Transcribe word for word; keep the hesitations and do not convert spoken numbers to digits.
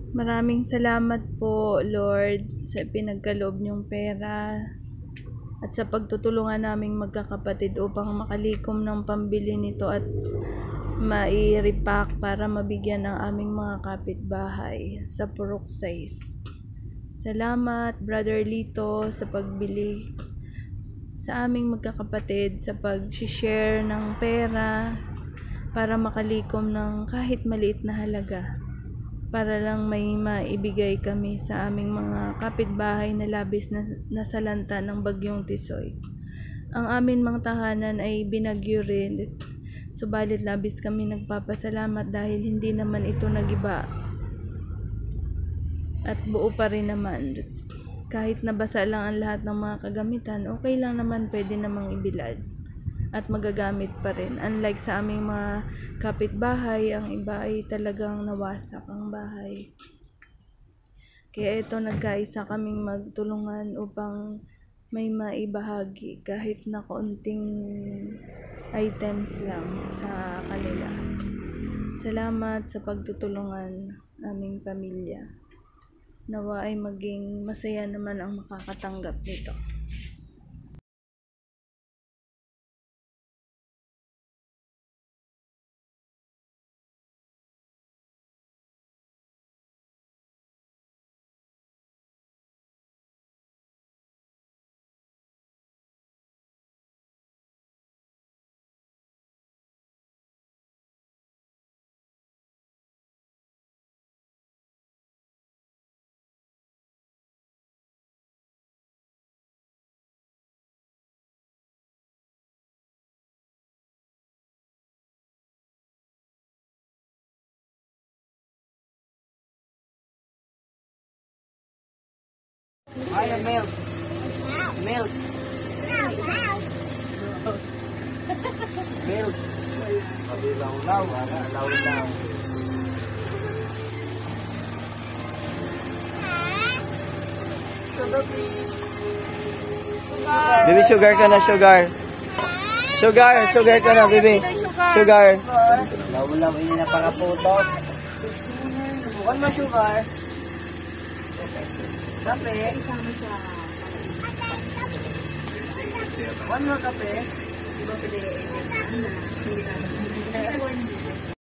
Maraming salamat po, Lord, sa pinagkaloob niyong pera at sa pagtutulungan naming magkakapatid upang makalikom ng pambili nito at mai-repack para mabigyan ng aming mga kapitbahay sa purok size. Salamat, Brother Lito, sa pagbili sa aming magkakapatid, sa pag-share ng pera para makalikom ng kahit maliit na halaga, para lang may maibigay kami sa aming mga kapitbahay na labis na nasalanta ng bagyong Tisoy. Ang amin mga tahanan ay binagyo rin, subalit labis kami nagpapasalamat dahil hindi naman ito nagiba at buo pa rin naman. Kahit nabasa lang ang lahat ng mga kagamitan, okay lang naman, pwede namang ibilad at magagamit pa rin. Unlike sa aming mga kapitbahay, ang iba ay talagang nawasak ang bahay. Kaya ito, nagkaisa kaming magtulungan upang may maibahagi kahit na kaunting items lang sa kanila. Salamat sa pagtutulungan aming pamilya. Nawa ay maging masaya naman ang makakatanggap nito. Ay, milk. Milk. Milk. Law-law. Law-law. Sugar, please. Baby, sugar ka na, sugar. Sugar, sugar ka na, baby. Sugar. Law-law, hindi na pakaputos. One more sugar. Kape. One more kape. Di ba pili?